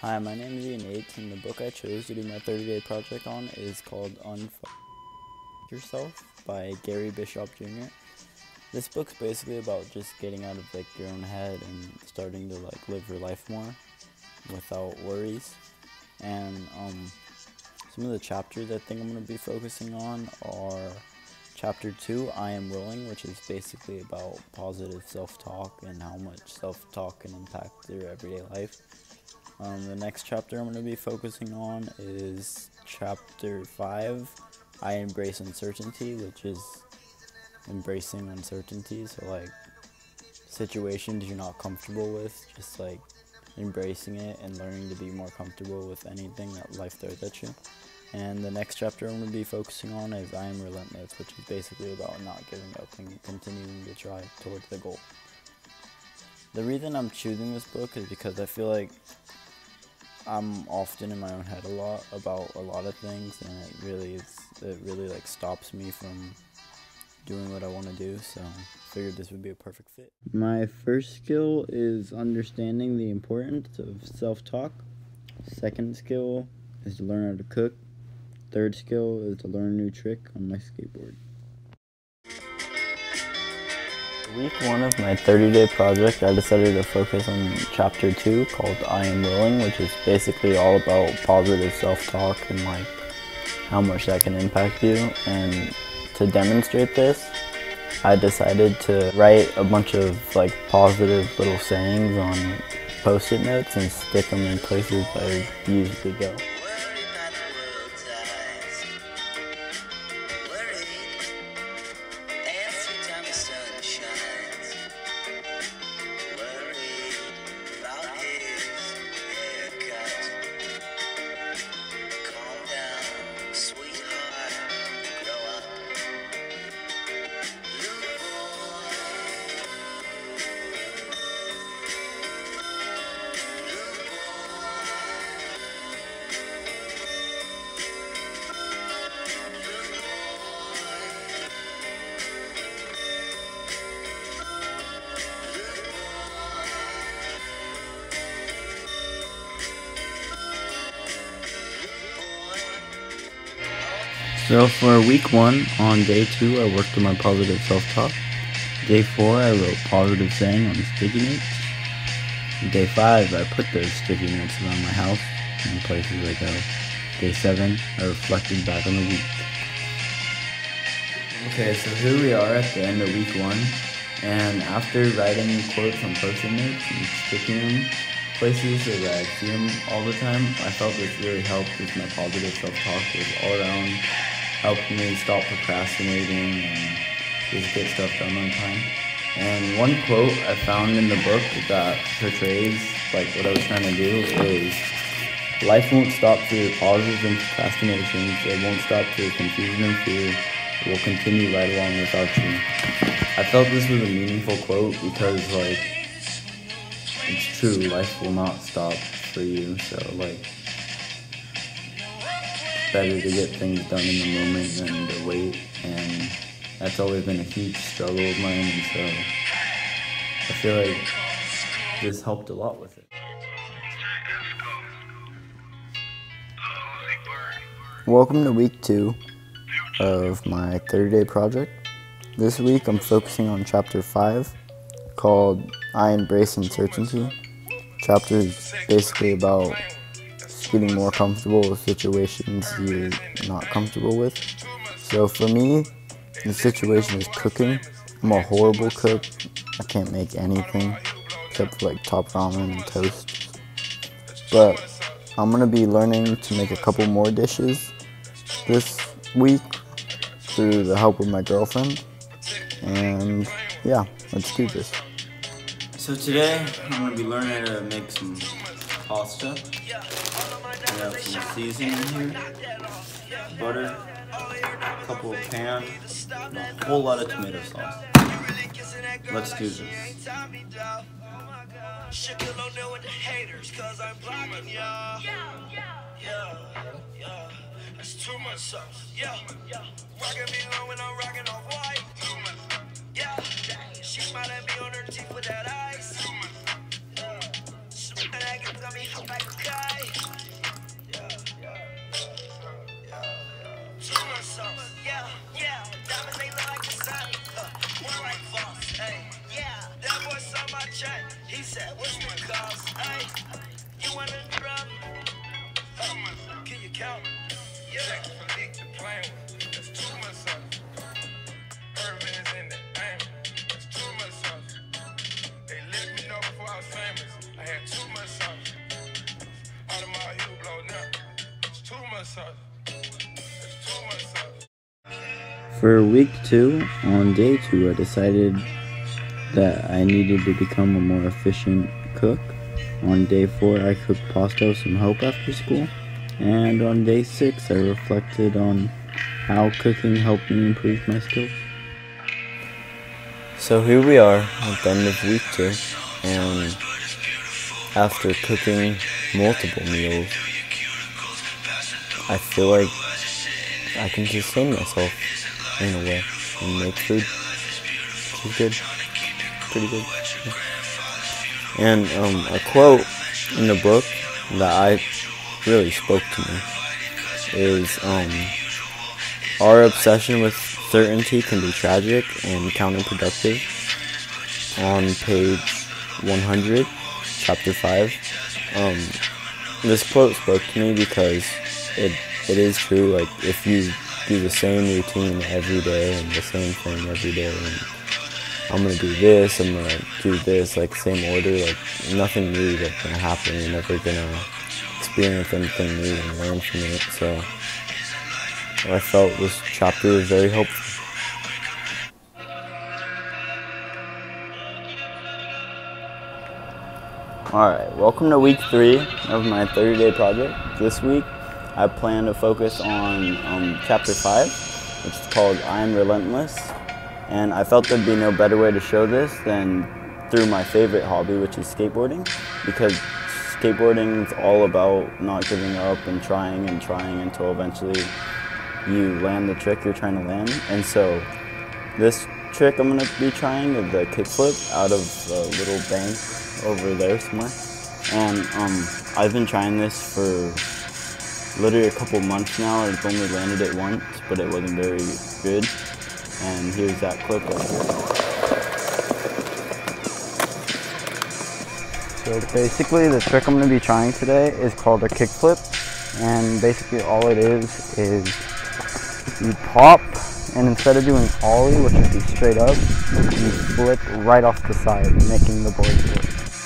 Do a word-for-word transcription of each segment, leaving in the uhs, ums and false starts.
Hi, my name is Ian Yates, and the book I chose to do my thirty day project on is called Unfuck Yourself by Gary Bishop Junior This book's basically about just getting out of like your own head and starting to like live your life more without worries. And um, some of the chapters I think I'm going to be focusing on are Chapter two, I Am Willing, which is basically about positive self-talk and how much self-talk can impact your everyday life. Um, the next chapter I'm going to be focusing on is Chapter five, I Embrace Uncertainty, which is embracing uncertainty. So like situations you're not comfortable with, just like embracing it and learning to be more comfortable with anything that life throws at you. And the next chapter I'm going to be focusing on is I Am Relentless, which is basically about not giving up and continuing to try towards the goal. The reason I'm choosing this book is because I feel like I'm often in my own head a lot about a lot of things, and it really is, it really like stops me from doing what I want to do, so I figured this would be a perfect fit. My first skill is understanding the importance of self-talk. Second skill is to learn how to cook. Third skill is to learn a new trick on my skateboard. Week one of my thirty day project, I decided to focus on chapter two called I Am Willing, which is basically all about positive self-talk and like how much that can impact you. And to demonstrate this, I decided to write a bunch of like positive little sayings on post-it notes and stick them in places I usually go. So for week one, on day two, I worked on my positive self-talk. Day four, I wrote positive saying on sticky notes. Day five, I put those sticky notes around my house and places I go. Day seven, I reflected back on the week. Okay, so here we are at the end of week one, and after writing quotes on post-it notes and sticking them places so that I see them all the time, I felt this really helped with my positive self-talk. It was all around helping me stop procrastinating and just get stuff done on time. And one quote I found in the book that portrays like what I was trying to do is, life won't stop through your pauses and procrastinations. It won't stop through confusion and fear. It will continue right along without you. I felt this was a meaningful quote because like it's true, life will not stop for you. So like better to get things done in the moment than to wait, and that's always been a huge struggle of mine, and so I feel like this helped a lot with it. Welcome to week two of my thirty day project. This week I'm focusing on chapter five called I Embrace Uncertainty. Chapter is basically about getting more comfortable with situations you're not comfortable with. So for me, the situation is cooking. I'm a horrible cook. I can't make anything except for like top ramen and toast. But I'm gonna be learning to make a couple more dishes this week through the help of my girlfriend. And yeah, let's do this. So today, I'm gonna be learning how to make some pasta. We have some seasoning in here, butter, a couple of pan, and a whole lot of tomato sauce. Let's do this. That boy saw my chat. He said, what's the cost? Hey, you wanna drop? Can you count? Yeah. From Dick to Plain. That's too much sauce. Irvin is in the aim. That's too much sauce. They let me know before I was famous. I had too much sauce. Out of my heel blow now. It's too much sauce. It's too much sauce. For week two, on day two, I decided that I needed to become a more efficient cook. On day four, I cooked pasta with some help after school. And on day six, I reflected on how cooking helped me improve my skills. So here we are at the end of week two, and after cooking multiple meals, I feel like I can sustain myself in a way and make food, which is good, pretty good. Yeah. And um, a quote in the book that I really spoke to me is, um, our obsession with certainty can be tragic and counterproductive. On page one hundred, chapter five, um, this quote spoke to me because it it is true. Like, if you do the same routine every day and the same thing every day, and I'm gonna do this, I'm gonna do this, like same order, like nothing new is gonna happen. You're never gonna experience anything new and learn from it. So I felt this chapter was very helpful. Alright, welcome to week three of my thirty day project. This week I plan to focus on um, chapter five, which is called I Am Relentless. And I felt there'd be no better way to show this than through my favorite hobby, which is skateboarding, because skateboarding is all about not giving up and trying and trying until eventually you land the trick you're trying to land. And so this trick I'm going to be trying is the kickflip out of a little bank over there somewhere. And um, I've been trying this for literally a couple months now. I've only landed it once, but it wasn't very good. And here's that clip right here. So basically the trick I'm going to be trying today is called a kickflip. And basically all it is is you pop, and instead of doing ollie, which would be straight up, you flip right off the side, making the board flip.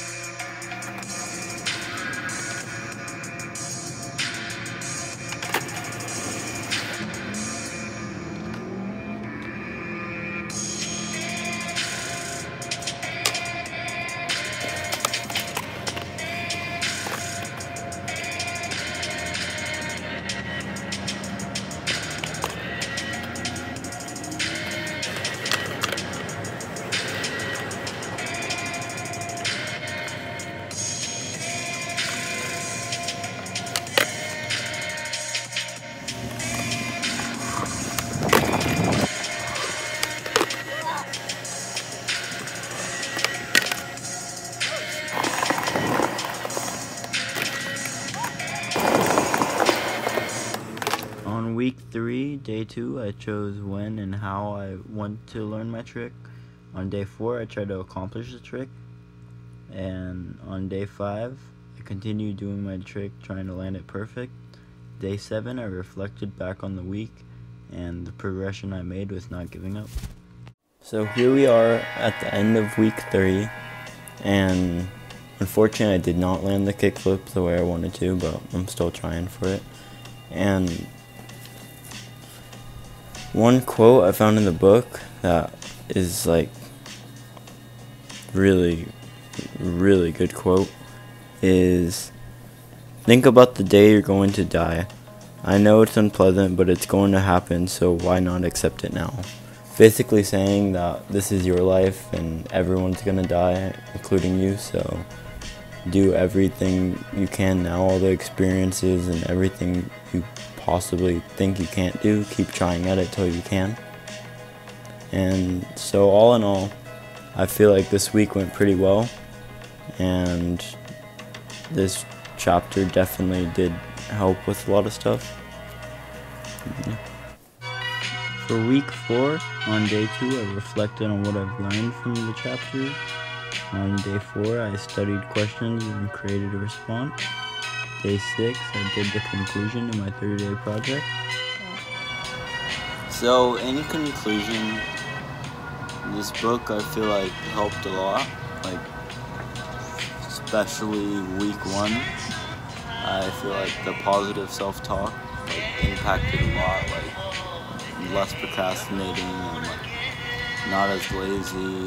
On week three, day two, I chose when and how I want to learn my trick. On day four, I tried to accomplish the trick. And on day five, I continued doing my trick, trying to land it perfect. Day seven, I reflected back on the week and the progression I made with not giving up. So here we are at the end of week three, and unfortunately I did not land the kickflip the way I wanted to, but I'm still trying for it. And one quote I found in the book that is like really, really good quote is, think about the day you're going to die. I know it's unpleasant, but it's going to happen, so why not accept it now? Basically saying that this is your life and everyone's gonna die, including you, so do everything you can now, all the experiences and everything you possibly think you can't do, keep trying at it till you can. And so all in all, I feel like this week went pretty well, and this chapter definitely did help with a lot of stuff. Yeah. For week four, On day two, I reflected on what I've learned from the chapters. On day four, I studied questions and created a response. Day six, I did the conclusion to my thirty-day project. So, in conclusion, this book I feel like helped a lot, like especially week one. I feel like the positive self-talk like impacted a lot, like less procrastinating and like not as lazy.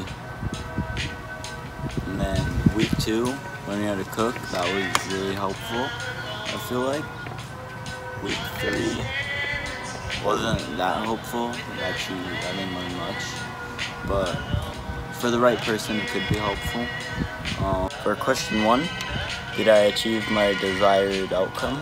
And then week two, learning how to cook, that was really helpful, I feel like. Week three wasn't that helpful, actually I didn't learn much, but for the right person it could be helpful. Um, for question one, did I achieve my desired outcome?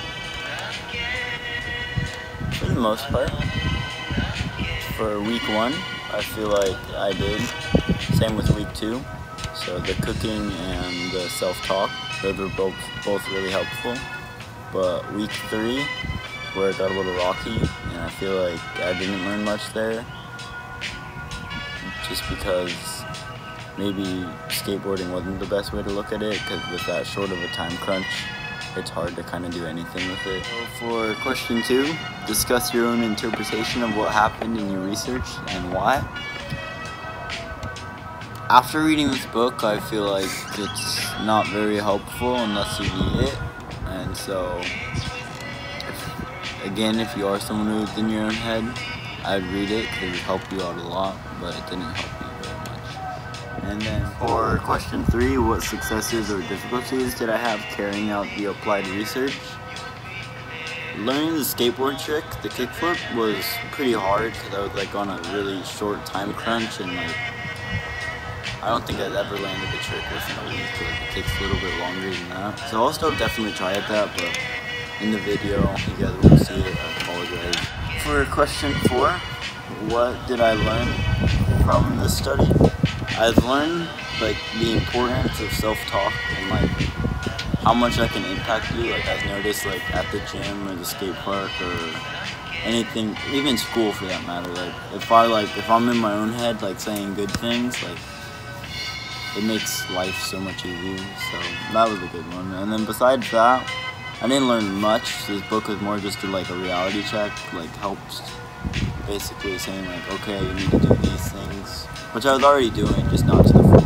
For the most part. For week one, I feel like I did. Same with week two. So the cooking and the self-talk, those were both, both really helpful. But week three, where it got a little rocky, and I feel like I didn't learn much there. Just because maybe skateboarding wasn't the best way to look at it, because with that short of a time crunch, it's hard to kind of do anything with it. So for question two, discuss your own interpretation of what happened in your research and why. After reading this book, I feel like it's not very helpful unless you need it. And so, if, again, if you are someone who's in your own head, I'd read it because it would help you out a lot, but it didn't help me very much. And then for question three, what successes or difficulties did I have carrying out the applied research? Learning the skateboard trick, the kickflip, was pretty hard because I was like on a really short time crunch, and like I don't think I'd ever landed the trick within a week. Like, it takes a little bit longer than that. So I'll still definitely try at that, but in the video, you guys will see it. I apologize. For question four, what did I learn from this study? I've learned like the importance of self-talk and like how much that can impact you. Like I've noticed like at the gym or the skate park or anything, even school for that matter. Like if I like if I'm in my own head like saying good things, like it makes life so much easier. So that was a good one. And then besides that, I didn't learn much. This book was more just like a reality check, like helps basically saying like, okay, you need to do these things, which I was already doing, just not to the full